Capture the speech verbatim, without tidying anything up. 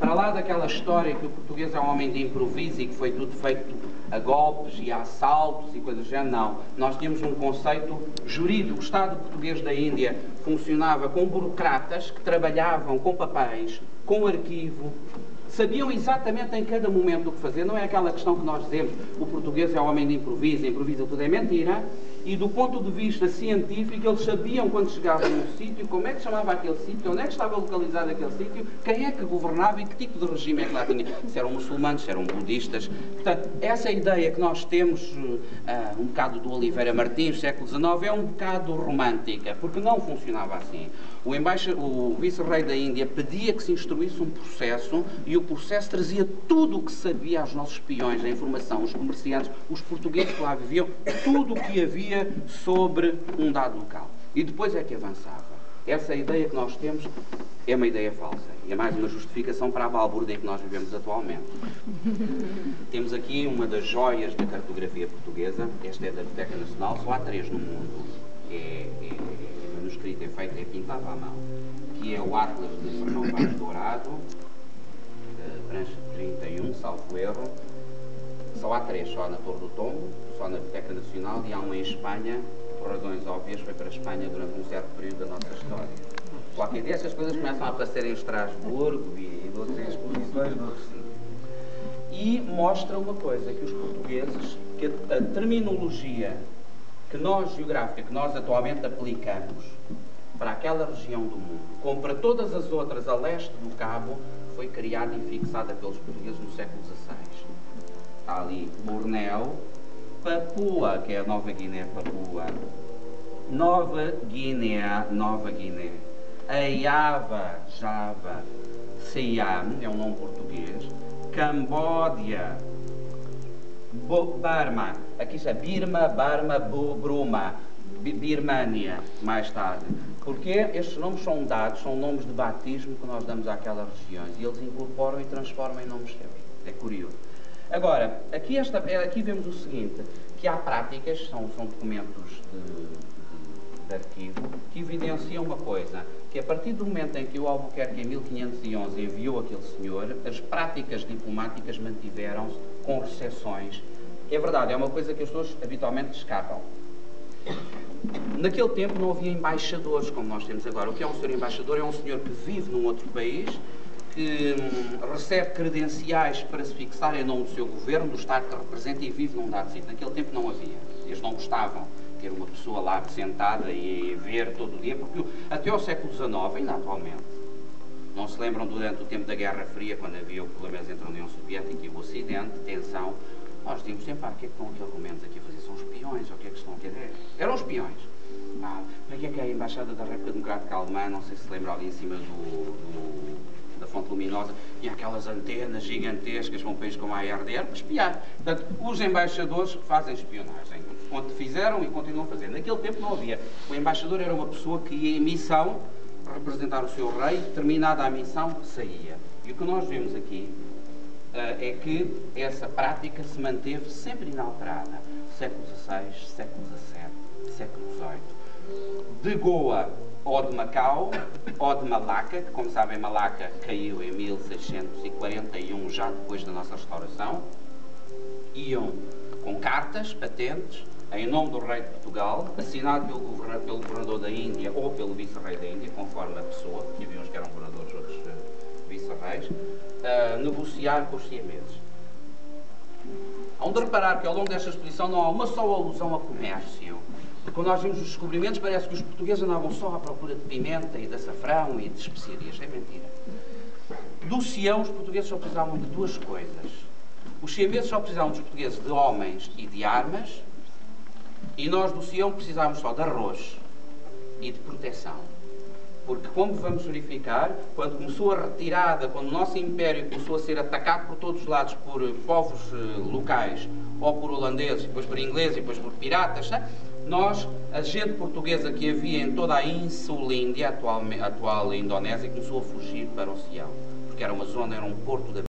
para lá daquela história que o português é um homem de improviso e que foi tudo feito a golpes e a assaltos e coisas do género, não. Nós tínhamos um conceito jurídico. O Estado português da Índia funcionava com burocratas que trabalhavam com papéis, com arquivo, sabiam exatamente em cada momento o que fazer. Não é aquela questão que nós dizemos, o português é um homem de improviso, improvisa tudo, é mentira. E do ponto de vista científico, eles sabiam quando chegavam num sítio, como é que chamava aquele sítio, onde é que estava localizado aquele sítio, quem é que governava e que tipo de regime é que lá tinha. Se eram muçulmanos, se eram budistas. Portanto, essa ideia que nós temos, uh, um bocado do Oliveira Martins, século dezenove, é um bocado romântica, porque não funcionava assim. O, embaixa... o vice-rei da Índia pedia que se instruísse um processo e o processo trazia tudo o que sabia aos nossos espiões, a informação, os comerciantes, os portugueses que lá viviam, tudo o que havia sobre um dado local. E depois é que avançava. Essa ideia que nós temos é uma ideia falsa. E é mais uma justificação para a balbúrdia em que nós vivemos atualmente. Temos aqui uma das joias da cartografia portuguesa. Esta é da Biblioteca Nacional. Só há três no mundo. É, é, é manuscrito, é feito, é pintado à mão. Que é o Atlas de Fernão Vaz Dourado, prancha trinta e um, salvo erro. Só há três, só na Torre do Tombo, só na Biblioteca Nacional, e há um em Espanha, por razões óbvias, foi para a Espanha durante um certo período da nossa história. Qualquer dia essas coisas começam a aparecer em Estrasburgo e outras exposições no recinto. E mostra uma coisa, que os portugueses, que a, a terminologia que nós, geográfica, que nós atualmente aplicamos para aquela região do mundo, como para todas as outras a leste do Cabo, foi criada e fixada pelos portugueses no século dezasseis. Está ali Bornéu, Papua, que é a Nova Guiné, Papua, Nova Guiné, Nova Guiné, Aiava, Java, Siam, é um nome português, Cambodia, Bo Barma, aqui está Birma, Barma, Bo Bruma, Birmânia, mais tarde. Porque estes nomes são dados, são nomes de batismo que nós damos àquelas regiões e eles incorporam e transformam em nomes seus. É curioso. Agora, aqui, esta, aqui vemos o seguinte, que há práticas, são, são documentos de, de, de arquivo, que evidenciam uma coisa, que a partir do momento em que o Albuquerque, em mil quinhentos e onze, enviou aquele senhor, as práticas diplomáticas mantiveram-se com recepções. É verdade, é uma coisa que as pessoas habitualmente escapam. Naquele tempo não havia embaixadores como nós temos agora. O que é um senhor embaixador? É um senhor que vive num outro país, que hum, recebe credenciais para se fixar em nome do seu governo, do Estado que representa e vive num dado sítio. Naquele tempo não havia. Eles não gostavam de ter uma pessoa lá sentada e ver todo o dia, porque até ao século dezenove, ainda atualmente, não se lembram durante o tempo da Guerra Fria, quando havia problemas entre a União Soviética e o Ocidente, tensão, nós dizíamos sempre, ah, o que é que estão aqui argumentos aqui a fazer? São espiões, ou o que é que estão aqui a dizer? Eram espiões. Ah, para que é que a Embaixada da República Democrática Alemã, não sei se se lembra ali em cima do, do da Fonte Luminosa, tinha aquelas antenas gigantescas para um país como a A R D R para espiar. Portanto, os embaixadores fazem espionagem. Onde fizeram e continuam a fazer. Naquele tempo não havia. O embaixador era uma pessoa que ia em missão representar o seu rei, terminada a missão, saía. E o que nós vemos aqui uh, é que essa prática se manteve sempre inalterada. Século dezasseis, século dezassete, século dezoito. De Goa ou de Macau, ou de Malaca, que como sabem Malaca caiu em mil seiscentos e quarenta e um, já depois da nossa restauração, iam com cartas, patentes, em nome do rei de Portugal, assinado pelo governador, pelo governador da Índia ou pelo vice-rei da Índia, conforme a pessoa, que havia uns que eram governadores, outros uh, vice-reis, uh, negociar com os siemeses. Hão de reparar que ao longo desta exposição não há uma só alusão a comércio. Quando nós vimos os descobrimentos, parece que os portugueses andavam só à procura de pimenta e de açafrão e de especiarias. É mentira. Do Sião, os portugueses só precisavam de duas coisas. Os siemeses só precisavam dos portugueses de homens e de armas, e nós do Sião precisávamos só de arroz e de proteção. Porque, como vamos verificar, quando começou a retirada, quando o nosso império começou a ser atacado por todos os lados por povos uh, locais, ou por holandeses, depois por ingleses, e depois por piratas, sabe? Nós, a gente portuguesa que havia em toda a Insulíndia, atual, atual Indonésia, começou a fugir para o Sião, porque era uma zona, era um porto da